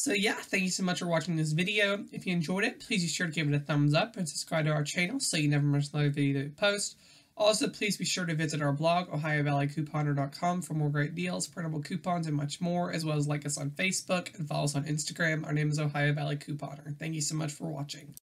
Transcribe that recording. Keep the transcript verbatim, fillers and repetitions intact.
So yeah, thank you so much for watching this video. If you enjoyed it, please be sure to give it a thumbs up and subscribe to our channel so you never miss another video that we post. Also, please be sure to visit our blog, ohio valley couponer dot com, for more great deals, printable coupons, and much more, as well as like us on Facebook and follow us on Instagram. Our name is Ohio Valley Couponer. Thank you so much for watching.